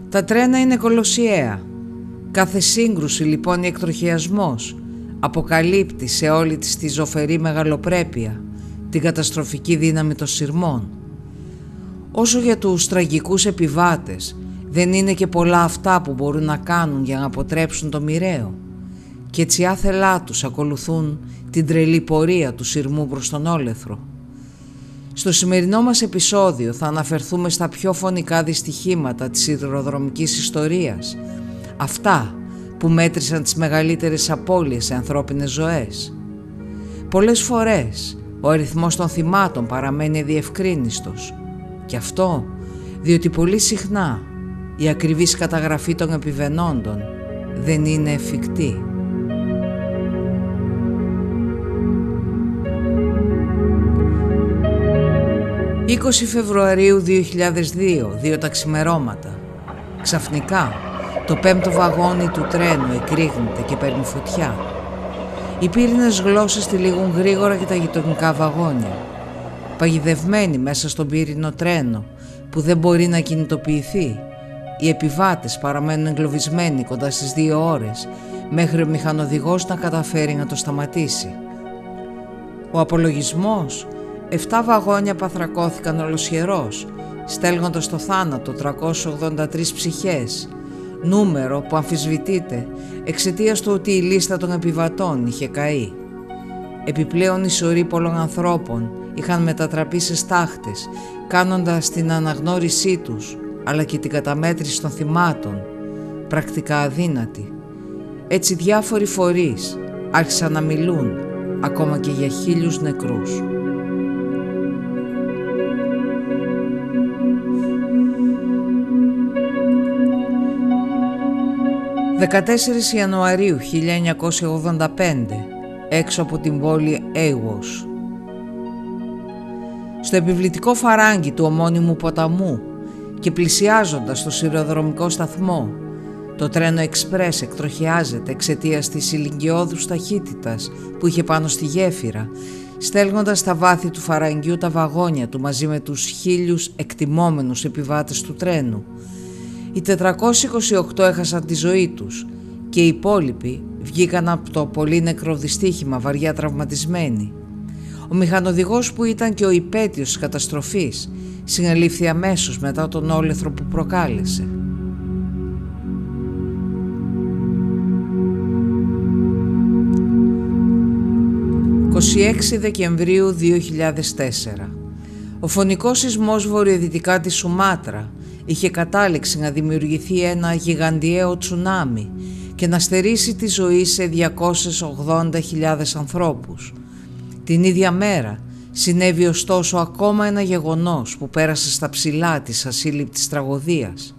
Τα τρένα είναι κολοσιαία. Κάθε σύγκρουση λοιπόν ή εκτροχιασμός αποκαλύπτει σε όλη της τη ζωφερή μεγαλοπρέπεια την καταστροφική δύναμη των σειρμών. Όσο για τους τραγικούς επιβάτες, δεν είναι και πολλά αυτά που μπορούν να κάνουν για να αποτρέψουν το μοιραίο, και έτσι άθελά τους ακολουθούν την τρελή πορεία του σειρμού προς τον όλεθρο. Στο σημερινό μας επεισόδιο θα αναφερθούμε στα πιο φωνικά δυστυχήματα της σιδηροδρομικής ιστορίας, αυτά που μέτρησαν τις μεγαλύτερες απώλειες σε ανθρώπινες ζωές. Πολλές φορές ο αριθμός των θυμάτων παραμένει αδιευκρίνιστος, και αυτό διότι πολύ συχνά η ακριβής καταγραφή των επιβενόντων δεν είναι εφικτή. «20 Φεβρουαρίου 2002, 2 τα ξημερώματα. Ξαφνικά το πέμπτο βαγόνι του τρένου εκρήγνεται και παίρνει φωτιά. Οι πύρινες γλώσσες τυλίγουν γρήγορα και τα γειτονικά βαγόνια. Παγιδευμένοι μέσα στον πύρινο τρένο που δεν μπορεί να κινητοποιηθεί, οι επιβάτες παραμένουν εγκλωβισμένοι κοντά στις 2 ώρες μέχρι ο μηχανοδηγός να καταφέρει να το σταματήσει. Ο απολογισμός: 7 βαγόνια παθρακώθηκαν ολοσχερός, στέλνοντας στο θάνατο 383 ψυχές, νούμερο που αμφισβητείται εξαιτίας του ότι η λίστα των επιβατών είχε καεί. Επιπλέον οι σωροί πολλών ανθρώπων είχαν μετατραπεί σε στάχτες, κάνοντας την αναγνώρισή τους αλλά και την καταμέτρηση των θυμάτων πρακτικά αδύνατη. Έτσι διάφοροι φορείς άρχισαν να μιλούν ακόμα και για 1000 νεκρούς. «14 Ιανουαρίου 1985, έξω από την πόλη Έιουος. Στο επιβλητικό φαράγγι του ομώνυμου ποταμού και πλησιάζοντας το σιδηροδρομικό σταθμό, το τρένο εξπρές εκτροχιάζεται εξαιτίας της ηλικιώδους ταχύτητας που είχε πάνω στη γέφυρα, στέλνοντας στα βάθη του φαραγγιού τα βαγόνια του μαζί με τους 1000 εκτιμόμενους επιβάτες του τρένου. Οι 428 έχασαν τη ζωή τους και οι υπόλοιποι βγήκαν από το πολύ νεκρό δυστύχημα βαριά τραυματισμένοι. Ο μηχανοδηγός, που ήταν και ο υπέτειος της καταστροφής, συνελήφθη αμέσως μετά τον όλεθρο που προκάλεσε. «26 Δεκεμβρίου 2004. Ο φωνικός σεισμός βορειοδυτικά της Σουμάτρα είχε κατάληξει να δημιουργηθεί ένα γιγαντιαίο τσουνάμι και να στερήσει τη ζωή σε 280.000 ανθρώπους. Την ίδια μέρα συνέβη ωστόσο ακόμα ένα γεγονός που πέρασε στα ψηλά της ασύλληπτης τραγωδίας.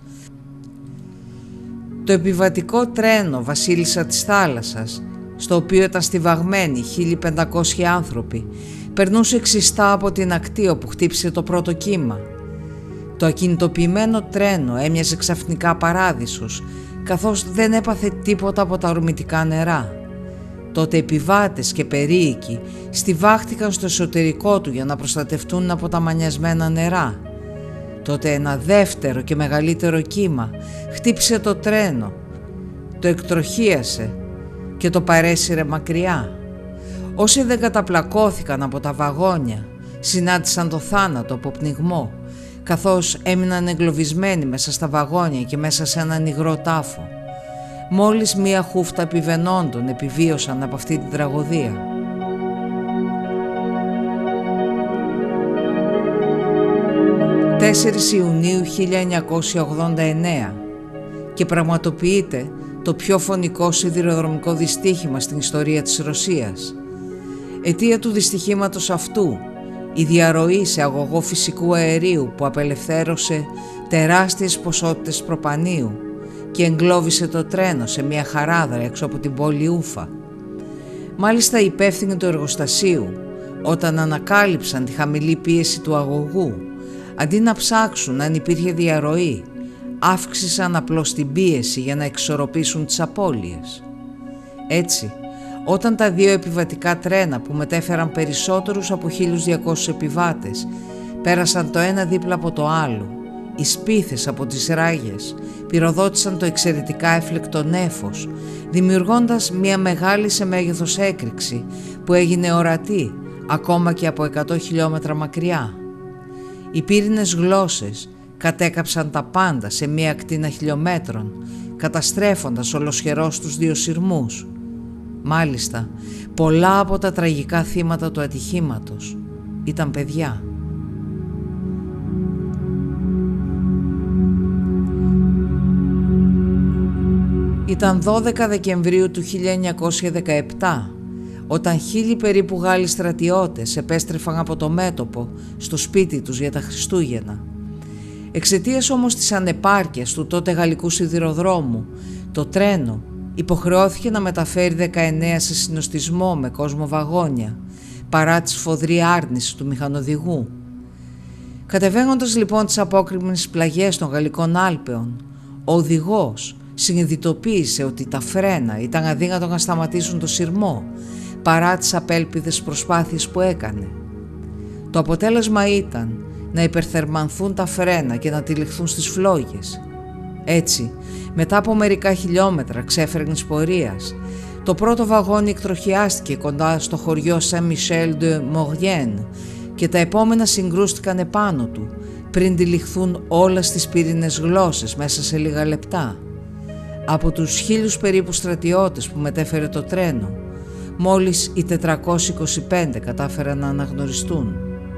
Το επιβατικό τρένο Βασίλισσα της Θάλασσας, στο οποίο ήταν στιβαγμένοι 1.500 άνθρωποι, περνούσε ξιστά από την ακτή όπου χτύπησε το πρώτο κύμα. Το ακινητοποιημένο τρένο έμοιαζε ξαφνικά παράδεισος, καθώς δεν έπαθε τίποτα από τα ορμητικά νερά. Τότε επιβάτες και περίοικοι στιβάχτηκαν στο εσωτερικό του για να προστατευτούν από τα μανιασμένα νερά. Τότε ένα δεύτερο και μεγαλύτερο κύμα χτύπησε το τρένο, το εκτροχίασε και το παρέσυρε μακριά. Όσοι δεν καταπλακώθηκαν από τα βαγόνια συνάντησαν το θάνατο από πνιγμό, καθώς έμειναν εγκλωβισμένοι μέσα στα βαγόνια και μέσα σε έναν υγρό τάφο. Μόλις μία χούφτα επιβενόντων επιβίωσαν από αυτή την τραγωδία. «4 Ιουνίου 1989 και πραγματοποιείται το πιο φωνικό σιδηροδρομικό δυστύχημα στην ιστορία της Ρωσίας. Αιτία του δυστυχήματος αυτού η διαρροή σε αγωγό φυσικού αερίου που απελευθέρωσε τεράστιες ποσότητες προπανίου και εγκλώβησε το τρένο σε μια χαράδρα έξω από την πόλη Ούφα. Μάλιστα οι υπεύθυνοι του εργοστασίου, όταν ανακάλυψαν τη χαμηλή πίεση του αγωγού, αντί να ψάξουν αν υπήρχε διαρροή, αύξησαν απλώς την πίεση για να εξορροπήσουν τις απώλειες. Έτσι, όταν τα 2 επιβατικά τρένα που μετέφεραν περισσότερους από 1.200 επιβάτες πέρασαν το ένα δίπλα από το άλλο, οι σπίθες από τις ράγες πυροδότησαν το εξαιρετικά έφλεκτο νέφος, δημιουργώντας μια μεγάλη σε μέγεθος έκρηξη που έγινε ορατή ακόμα και από 100 χιλιόμετρα μακριά. Οι πύρινες γλώσσες κατέκαψαν τα πάντα σε μια ακτίνα χιλιόμετρων, καταστρέφοντας ολοσχερώς τους δύο σειρμούς. Μάλιστα, πολλά από τα τραγικά θύματα του ατυχήματος ήταν παιδιά. Ήταν 12 Δεκεμβρίου του 1917, όταν 1.000 περίπου Γάλλοι στρατιώτες επέστρεφαν από το μέτωπο στο σπίτι τους για τα Χριστούγεννα. Εξαιτίας όμως της ανεπάρκειας του τότε γαλλικού σιδηροδρόμου, το τρένο υποχρεώθηκε να μεταφέρει 19 σε συνοστισμό με κόσμο βαγόνια, παρά τη σφοδρή άρνηση του μηχανοδηγού. Κατεβαίνοντας λοιπόν τις απόκρημνες πλαγιές των Γαλλικών Άλπαιων, ο οδηγός συνειδητοποίησε ότι τα φρένα ήταν αδύνατο να σταματήσουν το σειρμό, παρά τις απέλπιδες προσπάθειες που έκανε. Το αποτέλεσμα ήταν να υπερθερμανθούν τα φρένα και να τυλιχθούν στις φλόγες. Έτσι, μετά από μερικά χιλιόμετρα ξέφρενης πορείας, το πρώτο βαγόνι εκτροχιάστηκε κοντά στο χωριό Saint-Michel-de-Maurienne και τα επόμενα συγκρούστηκαν επάνω του, πριν τυλιχθούν όλα στις πύρινες γλώσσες μέσα σε λίγα λεπτά. Από τους 1.000 περίπου στρατιώτες που μετέφερε το τρένο, μόλις οι 425 κατάφεραν να αναγνωριστούν.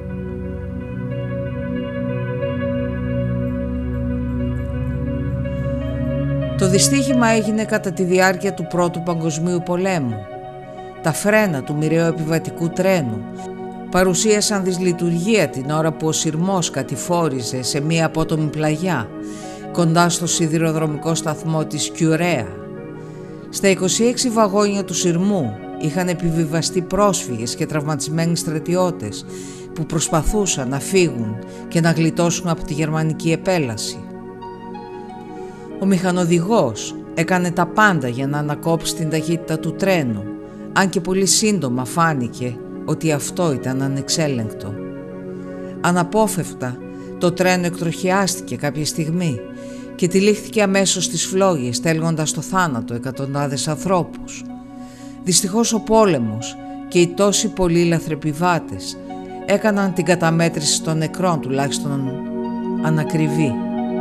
Το δυστύχημα έγινε κατά τη διάρκεια του Πρώτου Παγκοσμίου Πολέμου. Τα φρένα του μοιραίου επιβατικού τρένου παρουσίασαν δυσλειτουργία την ώρα που ο σειρμός κατηφόριζε σε μία απότομη πλαγιά κοντά στο σιδηροδρομικό σταθμό της Κιουρέα. Στα 26 βαγόνια του σειρμού είχαν επιβιβαστεί πρόσφυγες και τραυματισμένοι στρατιώτες που προσπαθούσαν να φύγουν και να γλιτώσουν από τη γερμανική επέλαση. Ο μηχανοδηγός έκανε τα πάντα για να ανακόψει την ταχύτητα του τρένου, αν και πολύ σύντομα φάνηκε ότι αυτό ήταν ανεξέλεγκτο. Αναπόφευκτα το τρένο εκτροχιάστηκε κάποια στιγμή και τυλίχθηκε αμέσως στις φλόγες, στέλνοντας στο θάνατο εκατοντάδες ανθρώπους. Δυστυχώς ο πόλεμος και οι τόσοι πολλοί λαθρεπιβάτες έκαναν την καταμέτρηση των νεκρών τουλάχιστον ανακριβή.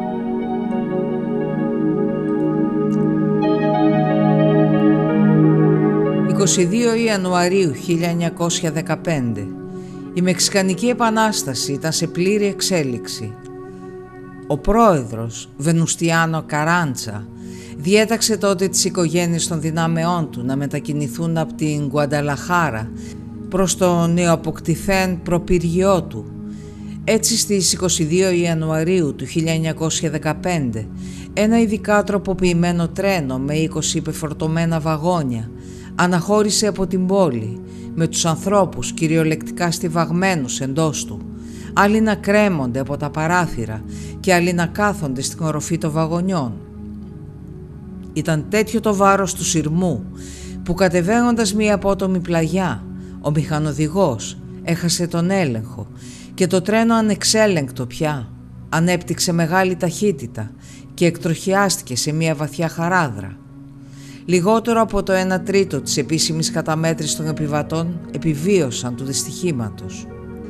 «22 Ιανουαρίου 1915, η Μεξικανική Επανάσταση ήταν σε πλήρη εξέλιξη. Ο πρόεδρος Βενουστιάνο Καράντσα διέταξε τότε τις οικογένειες των δυνάμεών του να μετακινηθούν από την Γκουανταλαχάρα προς το νεοαποκτηθέν προπύργιό του. Έτσι στις 22 Ιανουαρίου του 1915 ένα ειδικά τροποποιημένο τρένο με 20 υπεφορτωμένα βαγόνια αναχώρησε από την πόλη με τους ανθρώπους κυριολεκτικά στιβαγμένους εντός του, άλλοι να κρέμονται από τα παράθυρα και άλλοι να κάθονται στην οροφή των βαγονιών. Ήταν τέτοιο το βάρος του σειρμού που κατεβαίνοντας μία απότομη πλαγιά, ο μηχανοδηγός έχασε τον έλεγχο και το τρένο ανεξέλεγκτο πια ανέπτυξε μεγάλη ταχύτητα και εκτροχιάστηκε σε μία βαθιά χαράδρα. Λιγότερο από το 1/3 της επίσημης καταμέτρησης των επιβατών επιβίωσαν του δυστυχήματος.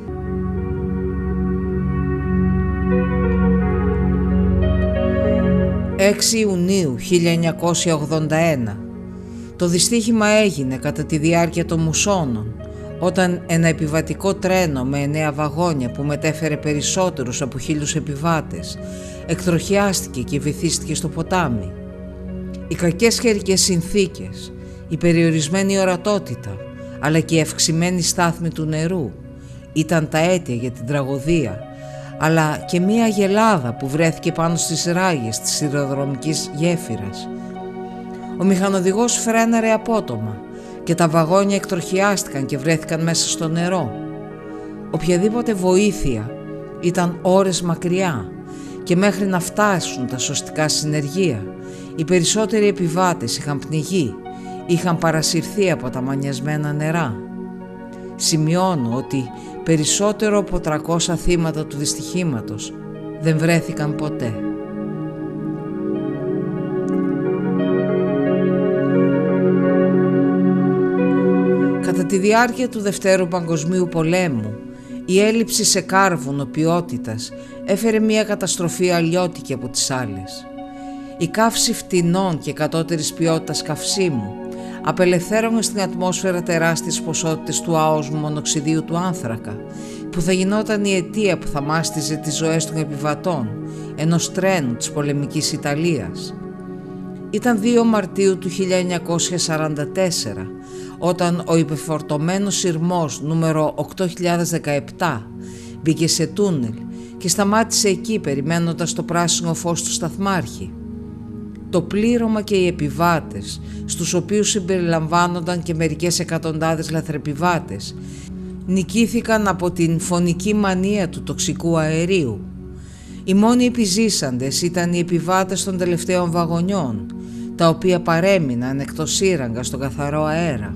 «6 Ιουνίου 1981. Το δυστύχημα έγινε κατά τη διάρκεια των μουσώνων, όταν ένα επιβατικό τρένο με 9 βαγόνια που μετέφερε περισσότερους από 1.000 επιβάτες εκτροχιάστηκε και βυθίστηκε στο ποτάμι. Οι κακές καιρικές συνθήκες, η περιορισμένη ορατότητα, αλλά και η αυξημένη στάθμη του νερού ήταν τα αίτια για την τραγωδία, αλλά και μία αγελάδα που βρέθηκε πάνω στις ράγες της σιδηροδρομικής γέφυρας. Ο μηχανοδηγός φρέναρε απότομα και τα βαγόνια εκτροχιάστηκαν και βρέθηκαν μέσα στο νερό. Οποιαδήποτε βοήθεια ήταν ώρες μακριά και μέχρι να φτάσουν τα σωστικά συνεργεία, οι περισσότεροι επιβάτες είχαν πνιγεί, είχαν παρασυρθεί από τα μανιασμένα νερά. Σημειώνω ότι περισσότερο από 300 θύματα του δυστυχήματος δεν βρέθηκαν ποτέ. Κατά τη διάρκεια του Δευτέρου Παγκοσμίου Πολέμου, η έλλειψη σε κάρβουνο ποιότητας έφερε μια καταστροφή αλλιώτικη από τις άλλες. Η καύση φτηνών και κατώτερης ποιότητας καυσίμου απελευθέρωνε στην ατμόσφαιρα τεράστιες ποσότητες του άοσμου μονοξιδίου του άνθρακα, που θα γινόταν η αιτία που θα μάστιζε τις ζωές των επιβατών ενός τρένου της πολεμικής Ιταλίας. Ήταν 2 Μαρτίου του 1944, όταν ο υπεφορτωμένος σειρμός νούμερο 8017 μπήκε σε τούνελ και σταμάτησε εκεί περιμένοντας το πράσινο φως του σταθμάρχη. Το πλήρωμα και οι επιβάτες, στους οποίους συμπεριλαμβάνονταν και μερικές εκατοντάδες λαθρεπιβάτες, νικήθηκαν από την φωνική μανία του τοξικού αερίου. Οι μόνοι επιζήσαντες ήταν οι επιβάτες των τελευταίων βαγονιών, τα οποία παρέμειναν εκτός σύραγγα στον καθαρό αέρα.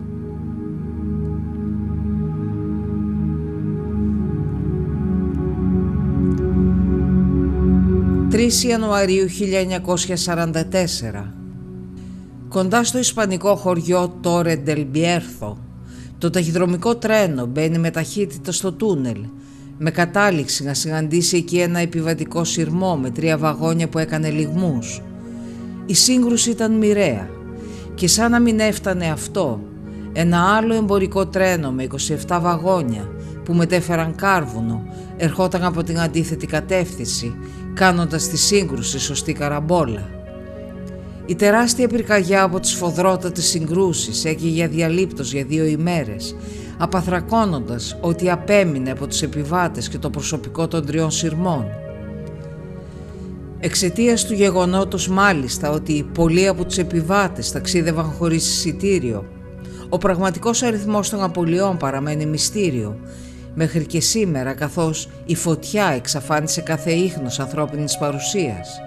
Ιανουαρίου 1944. Κοντά στο ισπανικό χωριό Τόρε ντελ Μπιέρθο, το ταχυδρομικό τρένο μπαίνει με ταχύτητα στο τούνελ, με κατάληξη να συναντήσει εκεί ένα επιβατικό σειρμό με 3 βαγόνια που έκανε λιγμούς. Η σύγκρουση ήταν μοιραία και σαν να μην έφτανε αυτό, ένα άλλο εμπορικό τρένο με 27 βαγόνια που μετέφεραν κάρβουνο ερχόταν από την αντίθετη κατεύθυνση, κάνοντας τη σύγκρουση σωστή καραμπόλα. Η τεράστια πυρκαγιά από τις σφοδρότατες συγκρούσεις έκαιγε αδιαλείπτως για 2 ημέρες, απαθρακώνοντας ό,τι απέμεινε από τους επιβάτες και το προσωπικό των 3 σειρμών. Εξαιτίας του γεγονότος μάλιστα ότι πολλοί από τους επιβάτες ταξίδευαν χωρίς εισιτήριο, ο πραγματικός αριθμός των απολειών παραμένει μυστήριο μέχρι και σήμερα, καθώς η φωτιά εξαφάνισε κάθε ίχνος ανθρώπινης παρουσίας.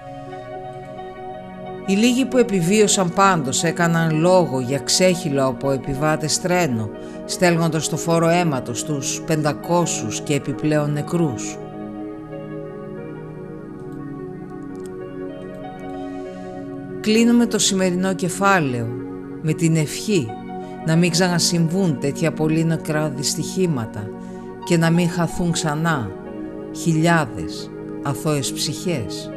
Οι λίγοι που επιβίωσαν πάντως έκαναν λόγο για ξέχυλο από επιβάτες τρένο, στέλνοντας το φόρο αίματος τους 500 και επιπλέον νεκρούς. Κλείνουμε το σημερινό κεφάλαιο με την ευχή να μην ξανασυμβούν τέτοια πολύ νεκρά δυστυχήματα και να μην χαθούν ξανά χιλιάδες αθώες ψυχές.